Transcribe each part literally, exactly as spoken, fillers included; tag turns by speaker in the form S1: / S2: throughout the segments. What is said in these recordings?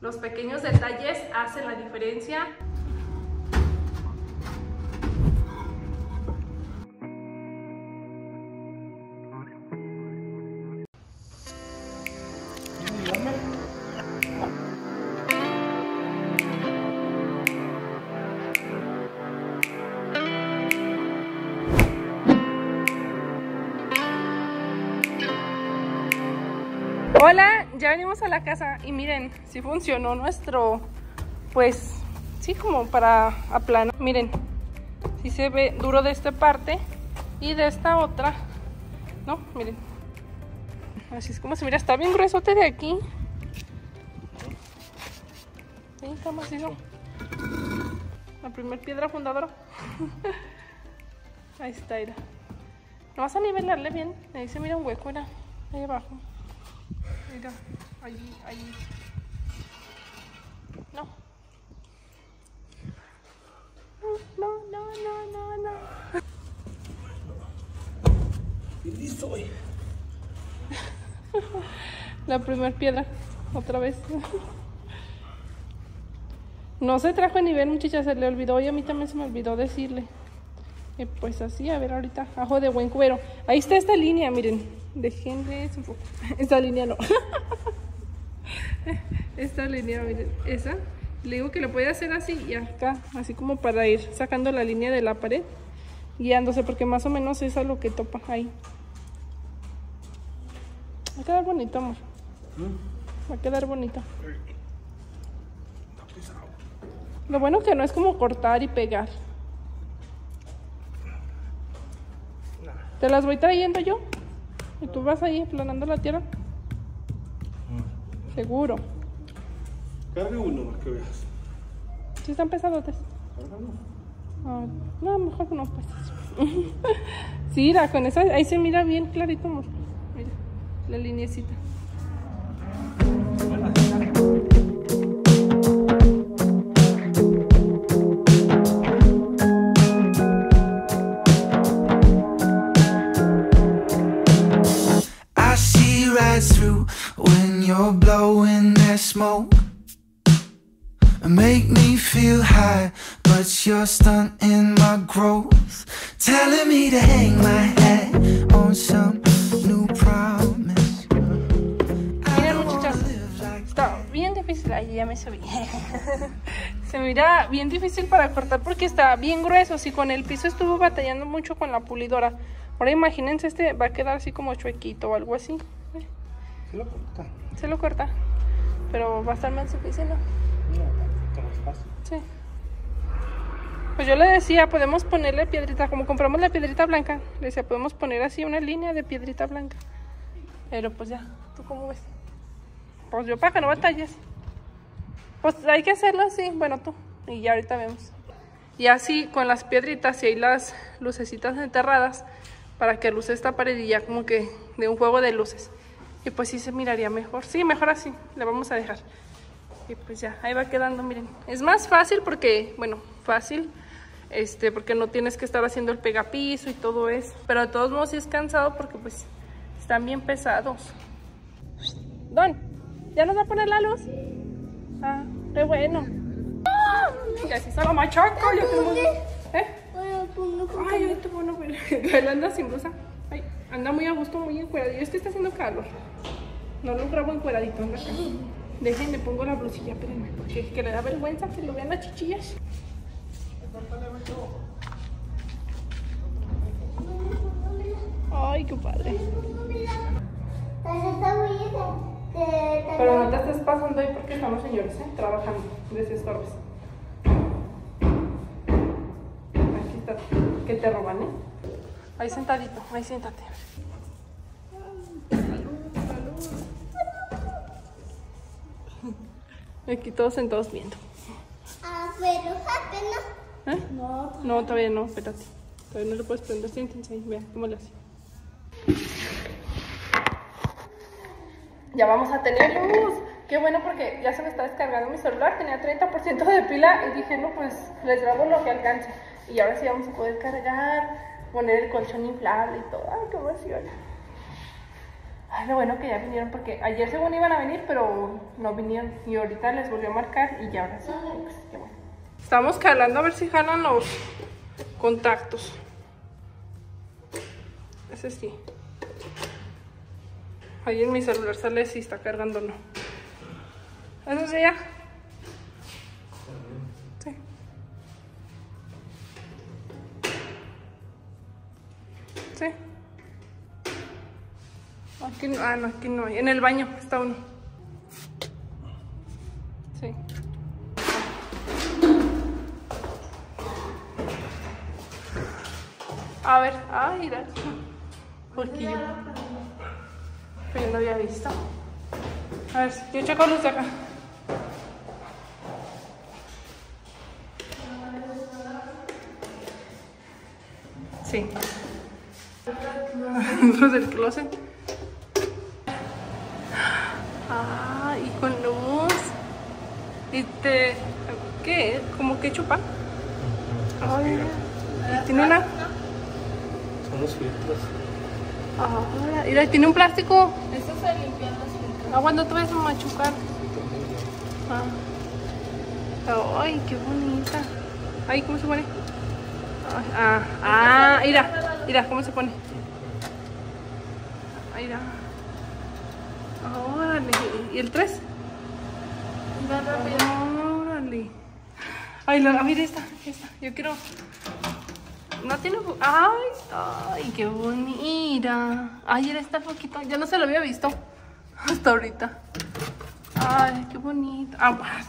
S1: Los pequeños detalles hacen la diferencia. Hola, ya venimos a la casa y miren, sí funcionó nuestro, pues, sí, como para aplanar. Miren, sí se ve duro de esta parte y de esta otra, ¿no? Miren, así es como se mira, está bien gruesote de aquí. Sí, está macizo. La primer piedra fundadora. Ahí está, mira. No vas a nivelarle bien, ahí se mira un hueco, mira, ahí abajo. Mira, allí, allí. No. No, no, no, no, no.
S2: Feliz soy.
S1: La primera piedra, otra vez. No se trajo a nivel, muchachas, se le olvidó y a mí también se me olvidó decirle. Y pues así, a ver ahorita, ajo de buen cuero. Ahí está esta línea, miren. Déjenles un poco. Esta línea no. Esta línea, miren, esa. Le digo que lo puede hacer así y acá, así como para ir sacando la línea de la pared, guiándose, porque más o menos es a lo que topa ahí. Va a quedar bonito, amor. Va a quedar bonito. Lo bueno que no es como cortar y pegar. Te las voy trayendo yo. Y tú vas ahí aplanando la tierra. Seguro.
S2: Cargue uno más que veas.
S1: ¿Sí están pesadotes?
S2: Cárgalo.
S1: Ah, no, mejor no pues. Sí, mira, con esa ahí se mira bien clarito, amor. Mira, la lineecita.
S3: Through when you're blowing that smoke, make me feel high, but you're stunting my growth, telling me to hang my hat on some new promise.
S1: Miren, muchachas, está bien difícil. Ay, ya me subí. Se mira bien difícil para cortar porque está bien grueso. Si con el piso estuvo batallando mucho con la pulidora, ahora imagínense, este va a quedar así como chuequito o algo así.
S2: Se lo corta.
S1: Se lo corta, pero va a estar más difícil, ¿no?
S2: No, más fácil.
S1: Sí. Pues yo le decía, podemos ponerle piedrita, como compramos la piedrita blanca, le decía, podemos poner así una línea de piedrita blanca. Pero pues ya, ¿tú cómo ves? Pues yo para que no batalles. Pues hay que hacerlo así, bueno tú, y ya ahorita vemos. Y así con las piedritas y ahí las lucecitas enterradas, para que luce esta pared y ya como que de un juego de luces. Y pues sí se miraría mejor. Sí, mejor así. Le vamos a dejar. Y pues ya, ahí va quedando, miren. Es más fácil porque, bueno, fácil. Este, porque no tienes que estar haciendo el pegapiso y todo eso. Pero de todos modos sí es cansado porque pues están bien pesados. Don, ¿ya nos va a poner la luz? Ah, qué bueno. Y así se lo machaca. Ya tenemos... ¿Eh? Ay, ahorita bueno, él anda sin blusa. Ay, anda muy a gusto, muy encueradito. Es que está haciendo calor. No lo grabo encueradito, anda acá. Déjenme, pongo la blusilla, espérenme, porque es que le da vergüenza que lo vean las chichillas. Ay, qué padre. Pero no te estés pasando ahí porque estamos señores, ¿eh? Trabajando, desestorbes. Aquí está, que te roban, ¿eh? Ahí sentadito, ahí siéntate. Aquí todos sentados viendo.
S4: Ah, pero apenas.
S1: ¿Eh? No, no, todavía no, espérate. Todavía no lo puedes prender, siéntense ahí, vean cómo lo hace. Ya vamos a tener luz. Qué bueno porque ya se me está descargando mi celular, tenía treinta por ciento de pila y dije, no, pues les grabo lo que alcance. Y ahora sí vamos a poder cargar, poner el colchón inflable y todo. Ay, qué emoción. Ay, lo bueno que ya vinieron, porque ayer según iban a venir, pero no vinieron. Y ahorita les volvió a marcar y ya ahora sí. Pues, qué bueno. Estamos calando a ver si jalan los contactos. Ese sí. Ahí en mi celular sale si está cargando o no. ¿Eso sí ya? Sí. Sí. Aquí no, ah, no, aquí no hay. En el baño está uno. Sí. A ver, ay, mira. Poquillo. Pero yo no había visto. A ver, yo checo los de acá. Sí. Los del closet. Ah, y con luz. Y te... ¿Qué? ¿Cómo que chupa? Ay, y tiene una...
S2: Son los filtros.
S1: Ah, mira, tiene un plástico.
S4: Eso se limpian los filtros.
S1: Ah, cuando te vas a machucar. Ah. Ay, qué bonita. Ay, ¿cómo se pone? Ay, ah, ah, mira, mira, ¿cómo se pone? Ay, mira. Órale. ¿Y el tres? Órale. Ay, la, mira esta, esta. Yo quiero... No tiene... Ay, ay, qué bonita. Ay, era esta poquito. Yo no se lo había visto hasta ahorita. Ay, qué bonita. Aguas.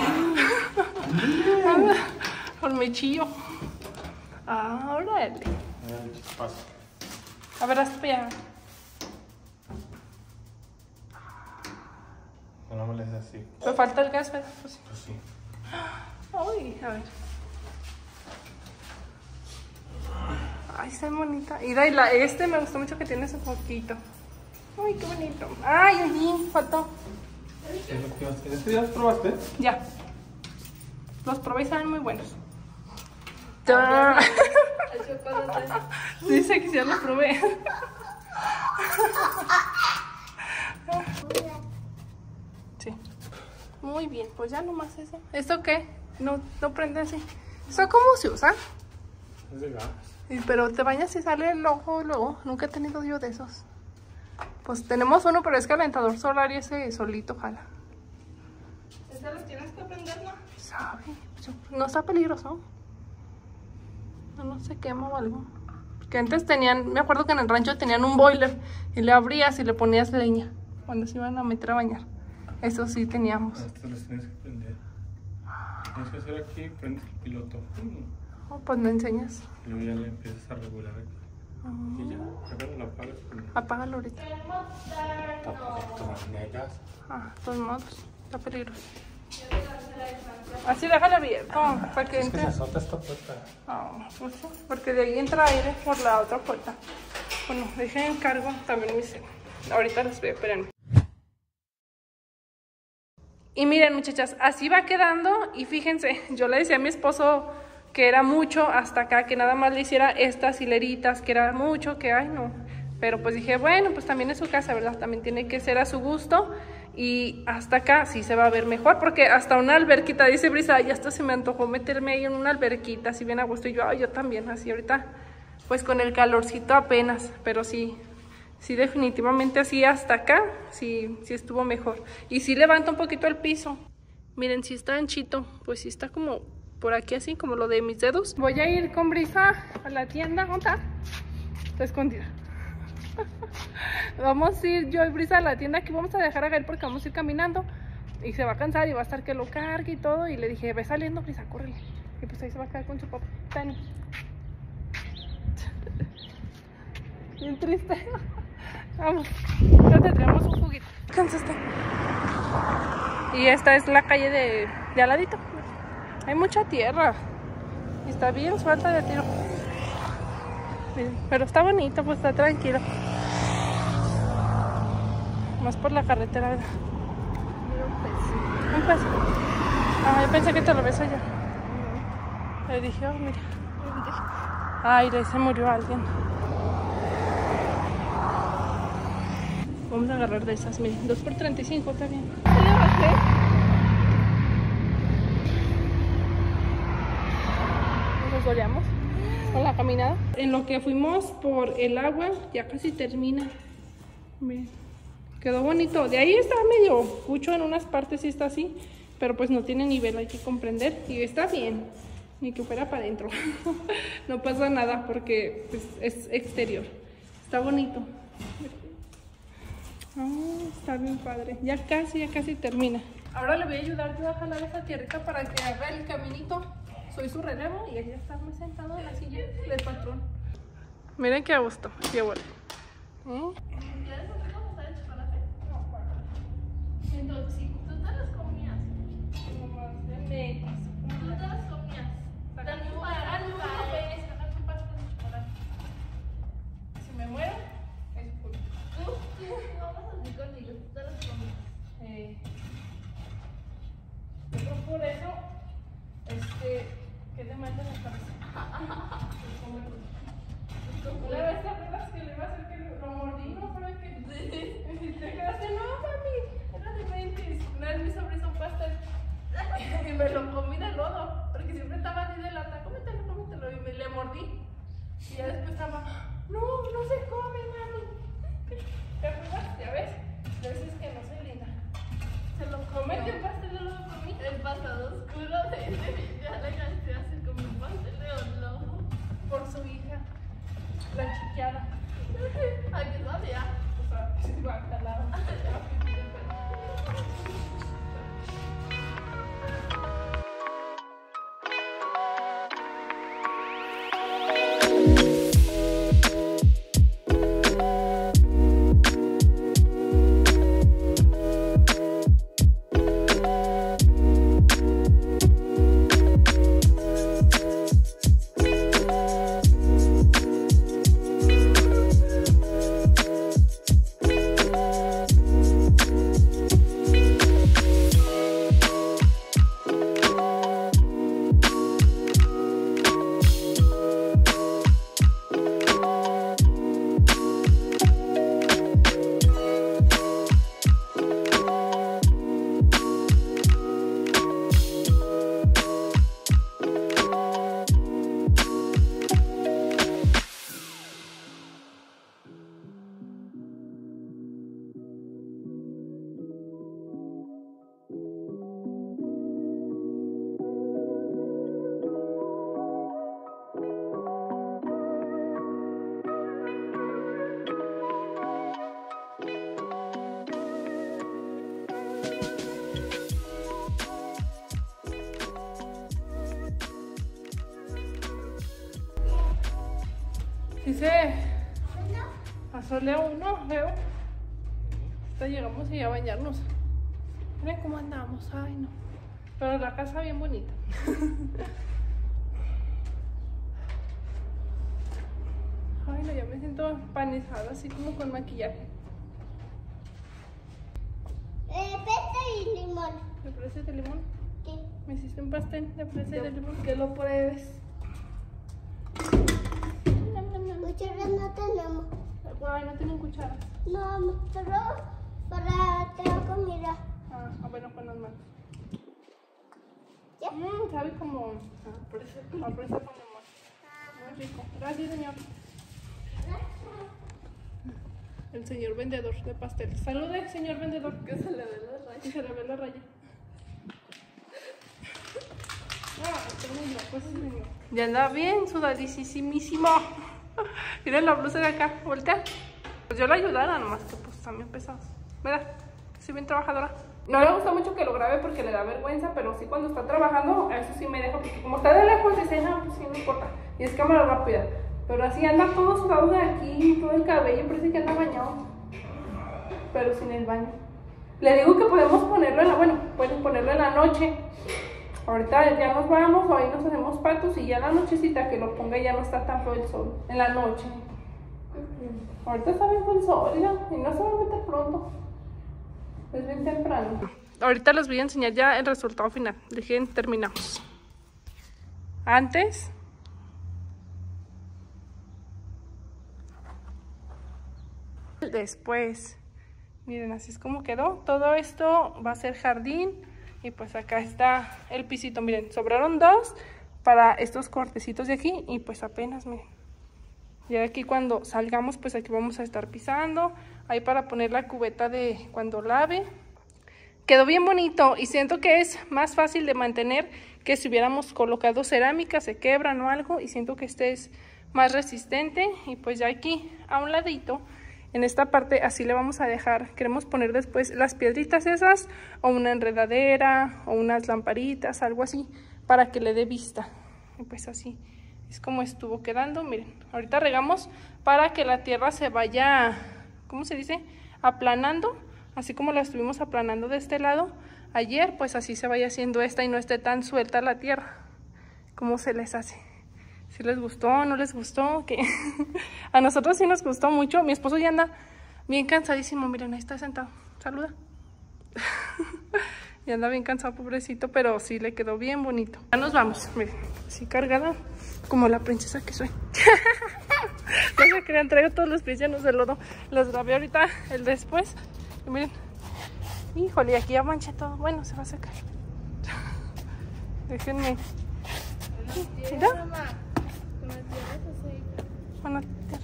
S1: Con mechillo. Ah, órale. A ver, hasta para allá.
S2: No me les así.
S1: Me falta el gas, ¿verdad? Pues,
S2: Pues sí.
S1: ay, a ver. Ay, está bonita. Mira, y la, este me gustó mucho que tiene ese poquito. Ay, qué bonito. Ay, allí faltó.
S2: ¿Qué es lo que ibas a hacer? ¿Este ya los probaste?
S1: Ya. Los probé y saben muy buenos. Dice que ya los probé. Sí. Muy bien, pues ya nomás eso. ¿Esto qué? No, no prende así. ¿Esto cómo se usa?
S2: Es de gas.
S1: Sí, pero te bañas y sale el ojo luego. Nunca he tenido yo de esos. Pues tenemos uno, pero es calentador solar y ese solito jala. ¿Ese lo tienes que prender, no? ¿Sabe? No está peligroso. No, no se quema o algo. Porque antes tenían, me acuerdo que en el rancho tenían un boiler y le abrías y le ponías leña cuando se iban a meter a bañar. Eso sí teníamos.
S2: Estos los tienes que prender. Tienes que hacer aquí, prendes el piloto.
S1: Oh, pues me enseñas.
S2: Y luego ya le empiezas a regular aquí.
S1: Oh.
S2: Y ya, agarra la apagas.
S1: Apágalo ahorita.
S2: Negas.
S1: Ah, de todos modos, está peligroso. Así déjala abierto para que
S2: Es que
S1: entre.
S2: se azota esta puerta.
S1: Ah, pues sí, porque de ahí entra aire por la otra puerta. Bueno, dejé en cargo también mi cena. Ahorita les veo, espérenme. Y miren, muchachas, así va quedando. Y fíjense, yo le decía a mi esposo que era mucho hasta acá, que nada más le hiciera estas hileritas, que era mucho, que ay no. Pero pues dije, bueno, pues también es su casa, ¿verdad? También tiene que ser a su gusto. Y hasta acá sí se va a ver mejor, porque hasta una alberquita, dice Brisa, y hasta se me antojó meterme ahí en una alberquita, así bien a gusto. Y yo, ay, yo también, así ahorita, pues con el calorcito apenas, pero sí, sí definitivamente así hasta acá, sí, sí estuvo mejor. Y sí levanta un poquito el piso. Miren, si está anchito, pues sí está como por aquí así, como lo de mis dedos. Voy a ir con Brisa a la tienda, ¿dónde está? Está escondida. Vamos a ir yo y Brisa a la tienda, que vamos a dejar a Gael porque vamos a ir caminando y se va a cansar y va a estar que lo cargue y todo. Y le dije, ve saliendo, Brisa, córrele. Y pues ahí se va a quedar con su papá, Tani. Bien triste. Vamos, ya te traemos un juguito. Cansaste. Y esta es la calle de, de al ladito. Hay mucha tierra y está bien suelta de tiro. Pero está bonito, pues está tranquilo. Más por la carretera, ¿verdad? Un peso. Ah, yo pensé que te lo ves allá. Le dije, oh, mira. Ay, ahí se murió alguien. Vamos a agarrar de esas, miren, dos por treinta y cinco, está bien. Ya le bajé. Nos goleamos con la caminada. En lo que fuimos por el agua, ya casi termina. Miren, quedó bonito. De ahí está medio cucho en unas partes y está así, pero pues no tiene nivel, hay que comprender. Y está bien, ni que fuera para adentro. No pasa nada porque pues, es exterior. Está bonito. Oh, está bien padre. Ya casi, ya casi termina. Ahora le voy a ayudar yo a jalar esa tierrita para que haga el caminito. Soy su relevo y ella está muy sentado en la silla del patrón. Miren qué a gusto, qué bueno. ¿Eh?
S4: ¿Quieres saber cómo está el chocolate? No, bueno. Entonces, si tú te las comías,
S1: Nomás de metas.
S4: tú te las comías. Dame un par, dame un par, dame un par de chocolate.
S1: Si me muero, es culpa.
S4: Tú, tú, no vas a venir conmigo, tú te las comías.
S1: Eh, yo por eso, este, que le manda la cabeza. Una vez te acuerdas que le iba a hacer que lo mordí, ¿no? ¿Sabes qué? Y te quedaste, no, mami, era de veinte. Una vez mi sobrino un pastel y me lo comí de lodo, porque siempre estaba así de lata, cómetelo, cómetelo, y me le mordí. Y ya después estaba, no, no se come, mami. ¿Te acuerdas? Ya ves, veces que no soy linda. Se lo comete el pastel de lodo por mí.
S4: El pasado oscuro de ese, ya la canción se comió un pastel de lodo.
S1: Por su hija, la chiqueada.
S4: ¿A qué sabía?
S1: O sea, se va a calar. Sí se asolea uno, veo. Hasta llegamos y a bañarnos. Miren cómo andamos, ay no. Pero la casa bien bonita. Ay no, ya me siento empanizada, así como con maquillaje.
S5: Eh, pesta y limón.
S1: ¿De fresa y de limón?
S5: Sí.
S1: Me hiciste un pastel de fresa y de limón. Que lo pruebes.
S5: Cucharas no tenemos.
S1: Ay, no tienen cuchara.
S5: No, solo para tener comida.
S1: Ah, ah, bueno, con las manos.
S5: ¿Ya?
S1: Mmm, sabe como a fresa, a fresa con limón. Muy rico. Gracias, señor. El señor vendedor de pasteles. Salude, señor vendedor. Que se le ve la raya. Que se le ve la raya. Ah, está muy loco ese señor. Ya anda bien sudadísimísimo. Miren la blusa de acá, voltea. Pues yo la ayudara, nomás que pues también pesados. Mira, soy bien trabajadora. No le gusta mucho que lo grabe porque le da vergüenza, pero sí cuando está trabajando, a eso sí me deja, porque como está de lejos, dice, no, pues sí, no importa. Y es cámara rápida. Pero así anda todo sudado de aquí, todo el cabello, parece que anda bañado. Pero sin el baño. Le digo que podemos ponerlo en la, bueno, pueden ponerlo en la noche. Ahorita ya nos vamos, o ahí nos hacemos patos y ya en la nochecita que lo ponga ya no está tanto el sol. En la noche. Ahorita está bien el sol, mira, y no se va a meter pronto. Es bien temprano. Ahorita les voy a enseñar ya el resultado final. Dejen, terminamos. Antes. Después. Miren, así es como quedó. Todo esto va a ser jardín. Y pues acá está el pisito. Miren, sobraron dos para estos cortecitos de aquí. Y pues apenas, miren. Ya de aquí cuando salgamos, pues aquí vamos a estar pisando. Ahí para poner la cubeta de cuando lave. Quedó bien bonito y siento que es más fácil de mantener que si hubiéramos colocado cerámica, se quebran o algo. Y siento que este es más resistente. Y pues ya aquí a un ladito, en esta parte así le vamos a dejar. Queremos poner después las piedritas esas o una enredadera o unas lamparitas, algo así, para que le dé vista. Y pues así es como estuvo quedando. Miren, ahorita regamos para que la tierra se vaya, ¿cómo se dice? Aplanando, así como la estuvimos aplanando de este lado ayer, pues así se vaya haciendo esta y no esté tan suelta la tierra. ¿Cómo se les hace? ¿Si les gustó? ¿No les gustó? ¿Qué? A nosotros sí nos gustó mucho. Mi esposo ya anda bien cansadísimo. Miren, ahí está sentado. Saluda. Ya anda bien cansado, pobrecito, pero sí le quedó bien bonito. Ya nos vamos. Miren, así cargada como la princesa que soy. No se crean, traigo todos los pies llenos de lodo. Los grabé ahorita el después. Y miren. Híjole, aquí ya manché todo. Bueno, se va a secar. Déjenme. Mira. Bueno,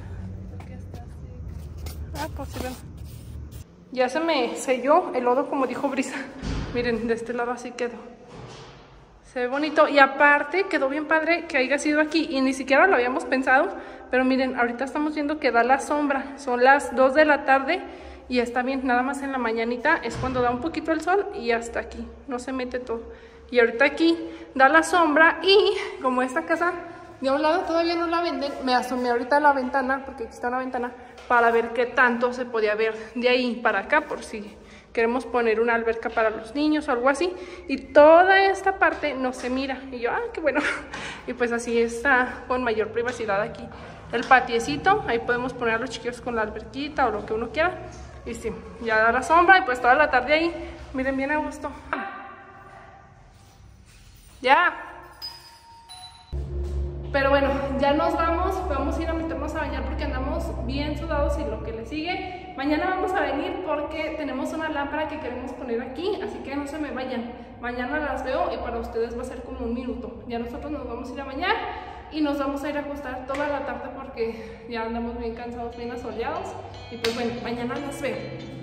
S1: ah, pues sí, ven. Ya se me selló el lodo como dijo Brisa. Miren, de este lado así quedó. Se ve bonito y aparte quedó bien padre que haya sido aquí y ni siquiera lo habíamos pensado. Pero miren, ahorita estamos viendo que da la sombra. Son las dos de la tarde y está bien. Nada más en la mañanita es cuando da un poquito el sol y hasta aquí. No se mete todo. Y ahorita aquí da la sombra y como esta casa de un lado todavía no la venden, me asomé ahorita a la ventana, porque aquí está una ventana, para ver qué tanto se podía ver de ahí para acá, por si queremos poner una alberca para los niños o algo así. Y toda esta parte no se mira. Y yo, ah, qué bueno. Y pues así está con mayor privacidad aquí el patiecito. Ahí podemos poner a los chiquillos con la alberquita o lo que uno quiera. Y sí, ya da la sombra y pues toda la tarde ahí, miren, bien a gusto. Ya. Pero bueno, ya nos vamos, vamos a ir a meternos a bañar porque andamos bien sudados y lo que le sigue. Mañana vamos a venir porque tenemos una lámpara que queremos poner aquí, así que no se me vayan. Mañana las veo y para ustedes va a ser como un minuto. Ya nosotros nos vamos a ir a bañar y nos vamos a ir a acostar toda la tarde porque ya andamos bien cansados, bien asoleados. Y pues bueno, mañana las veo.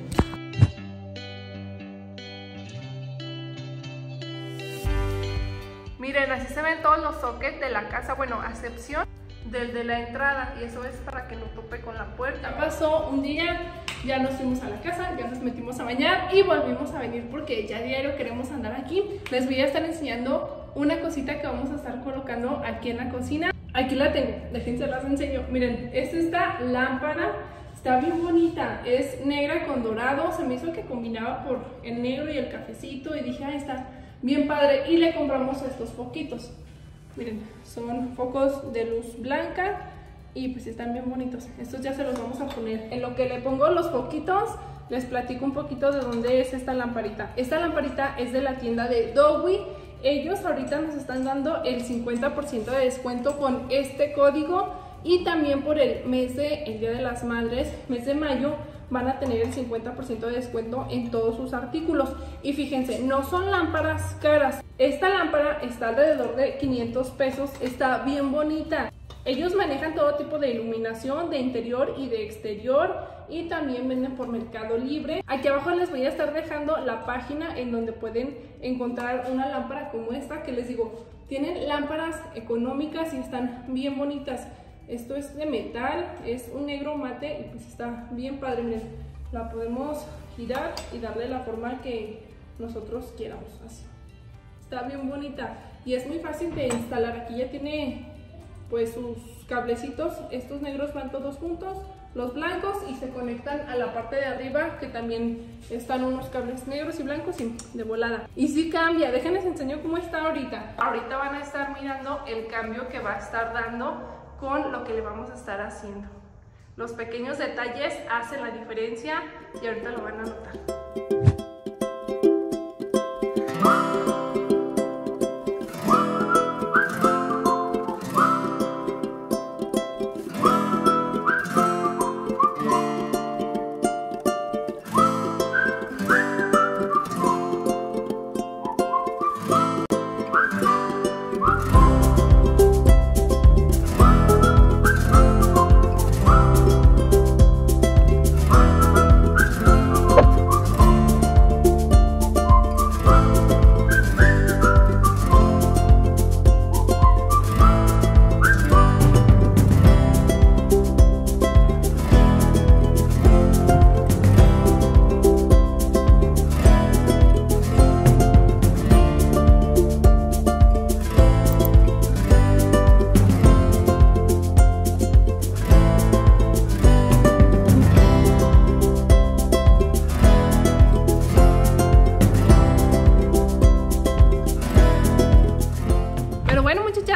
S1: Miren, así se ven todos los sockets de la casa, bueno, a excepción del de la entrada, y eso es para que no tope con la puerta. Ya pasó un día, ya nos fuimos a la casa, ya nos metimos a bañar y volvimos a venir porque ya diario queremos andar aquí. Les voy a estar enseñando una cosita que vamos a estar colocando aquí en la cocina. Aquí la tengo, déjense las enseño. Miren, es esta lámpara, está bien bonita, es negra con dorado, se me hizo que combinaba por el negro y el cafecito y dije, ahí está bien padre, y le compramos estos foquitos. Miren, son focos de luz blanca y pues están bien bonitos. Estos ya se los vamos a poner. En lo que le pongo los foquitos, les platico un poquito de dónde es esta lamparita. Esta lamparita es de la tienda de Dowie. Ellos ahorita nos están dando el cincuenta por ciento de descuento con este código, y también por el mes de el Día de las Madres, mes de mayo, van a tener el cincuenta por ciento de descuento en todos sus artículos. Y fíjense, no son lámparas caras. Esta lámpara está alrededor de quinientos pesos, está bien bonita. Ellos manejan todo tipo de iluminación de interior y de exterior, y también venden por Mercado Libre. Aquí abajo les voy a estar dejando la página en donde pueden encontrar una lámpara como esta, que les digo, tienen lámparas económicas y están bien bonitas. Esto es de metal, es un negro mate y pues está bien padre. Miren, la podemos girar y darle la forma que nosotros quieramos, así. Está bien bonita y es muy fácil de instalar. Aquí ya tiene pues sus cablecitos, estos negros van todos juntos, los blancos, y se conectan a la parte de arriba, que también están unos cables negros y blancos y de volada. Y sí cambia, déjenles enseño cómo está ahorita. Ahorita van a estar mirando el cambio que va a estar dando con lo que le vamos a estar haciendo. Los pequeños detalles hacen la diferencia y ahorita lo van a notar.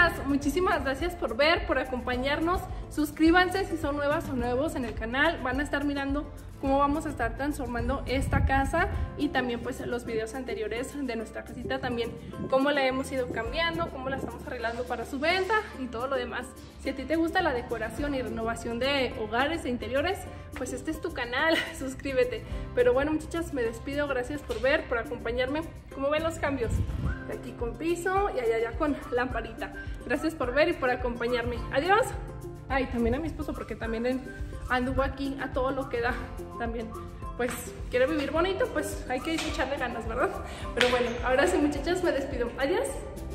S1: muchachas, muchísimas gracias por ver, por acompañarnos. Suscríbanse si son nuevas o nuevos en el canal. Van a estar mirando cómo vamos a estar transformando esta casa y también pues los videos anteriores de nuestra casita, también cómo la hemos ido cambiando, cómo la estamos arreglando para su venta y todo lo demás. Si a ti te gusta la decoración y renovación de hogares e interiores, pues este es tu canal, suscríbete. Pero bueno, muchachas, me despido, gracias por ver, por acompañarme. ¿Cómo ven los cambios? De aquí con piso y allá, allá con lamparita. Gracias por ver y por acompañarme. Adiós. Ay, también a mi esposo, porque también él anduvo aquí a todo lo que da. También, pues, quiere vivir bonito, pues hay que echarle ganas, ¿verdad? Pero bueno, ahora sí, muchachas, me despido. Adiós.